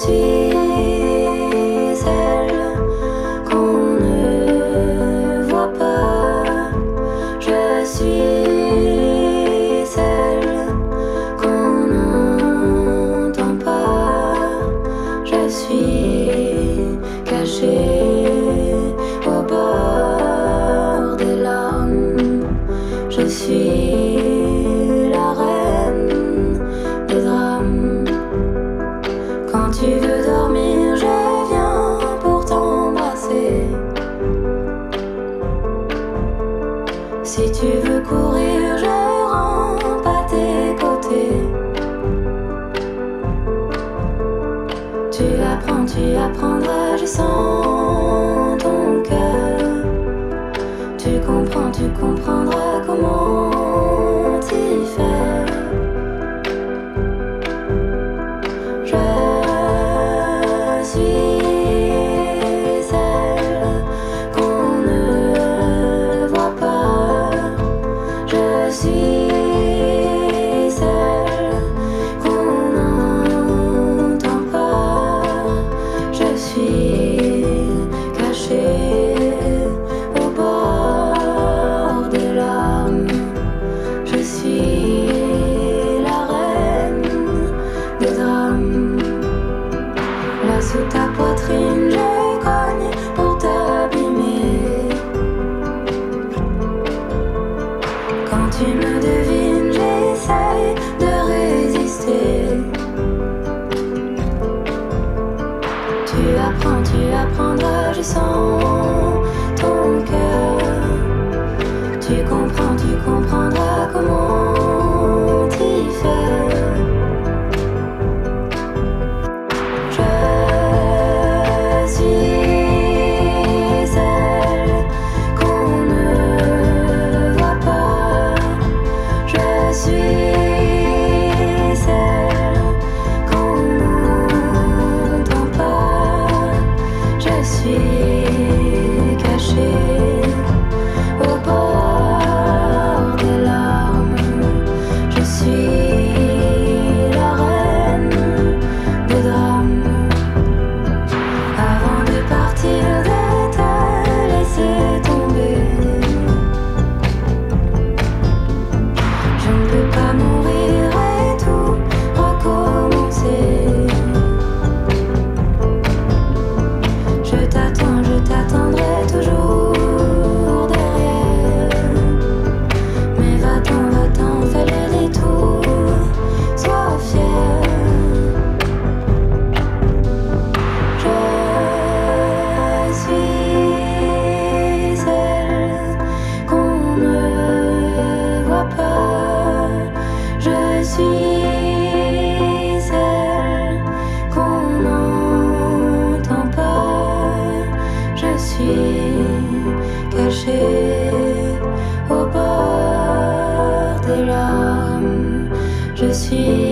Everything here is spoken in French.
suis celle qu'on ne voit pas. Je suis celle qu'on n'entend pas. Je suis cachée au bord des larmes. Je suis la reine des drames. Quand tu veux dormir, je viens pour t'embrasser. Si tu veux courir, je rampe à tes côtés. Tu apprendras, je sens ton cœur. Tu comprendras comment t'y faire. Je suis celle qu'on ne voit pas. Je suis celle qu'on n'entend pas. Je suis cachée au bord des larmes. Je suis la reine des drames. Là sous ta poitrine, je cogne pour t'abîmer. Quand tu me devines, j'essaye de résister. Tu apprendras, je sens ton cœur. Tu comprendras comment t'y faire. Je suis celle qu'on ne voit pas. Je suis celle qu'on n'entend pas. Je suis cachée au bord des larmes. Je suis la reine des drames. Avant de partir, de te laisser tomber. Je ne peux pas mourir et tout recommencer. Je t'attendrai toujours derrière. Mais va-t'en, fais le détour, sois fier. Je suis celle qu'on ne voit pas. Je suis celle qu'on n'entend pas. Je suis cachée au bord des larmes. Je suis